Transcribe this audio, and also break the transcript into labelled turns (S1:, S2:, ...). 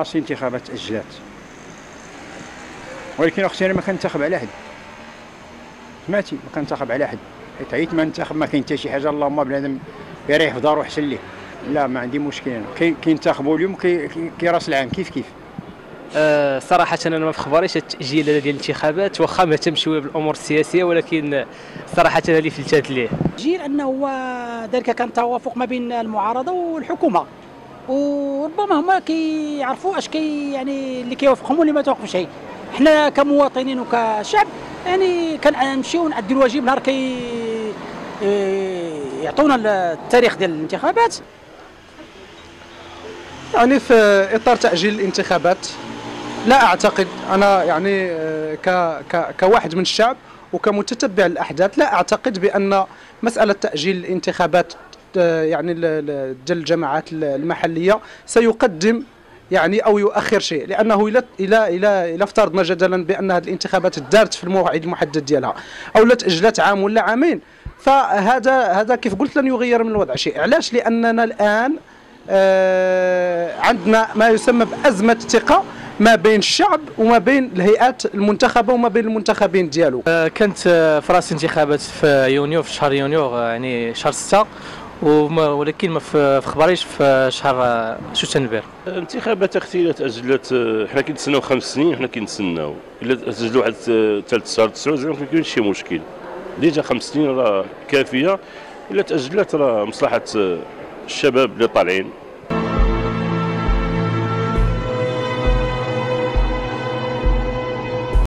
S1: راسي انتخابات تأجلات، ولكن اختي انا ما كنتخب على حد، سمعتي، ما كنتخب على حد، حيت عييت ما ننتخب، ما كاين حتى شي حاجه، اللهم بنادم يريح في دارو احسن ليه. لا ما عندي مشكل انا، كينتخبوا اليوم كي راس العام كيف.
S2: صراحة أنا ما في خباريش التأجيل ديال الانتخابات، واخا ما تمش شوية بالأمور السياسية، ولكن صراحة هذه فلتات ليه.
S3: التأجيل أنه هو ذلك كان توافق ما بين المعارضة والحكومة، وربما هما كيعرفوا اش يعني اللي كيوافقهم واللي ما توافقش شيء. حنا كمواطنين وكشعب يعني كنمشيو ونأديو الواجب نهار يعطونا التاريخ ديال الانتخابات.
S4: يعني في اطار تأجيل الانتخابات لا اعتقد انا، يعني كواحد من الشعب وكمتتبع الاحداث، لا اعتقد بان مساله تأجيل الانتخابات يعني ديال الجماعات المحليه سيقدم يعني او يؤخر شيء، لانه الى افترضنا جدلا بان هذه الانتخابات دارت في الموعد المحدد ديالها او لا تاجلت عام ولا عامين، فهذا كيف قلت لن يغير من الوضع شيء. علاش؟ لاننا الان عندنا ما يسمى بأزمة ثقة ما بين الشعب وما بين الهيئات المنتخبة وما بين المنتخبين ديالو.
S2: كانت في راس انتخابات في يونيو، في شهر يونيو، يعني شهر 6، ولكن ما في خباريش في شهر شتنبر.
S5: الانتخابات اختي تأجلت، حنا كنتسناو 5 سنين، حنا كنتسناو الا تأجلوا واحد 3 شهور 9 زعما ما كاينش شي مشكل، ديجا 5 سنين راه كافية، الا تأجلت راه مصلحة الشباب اللي طالعين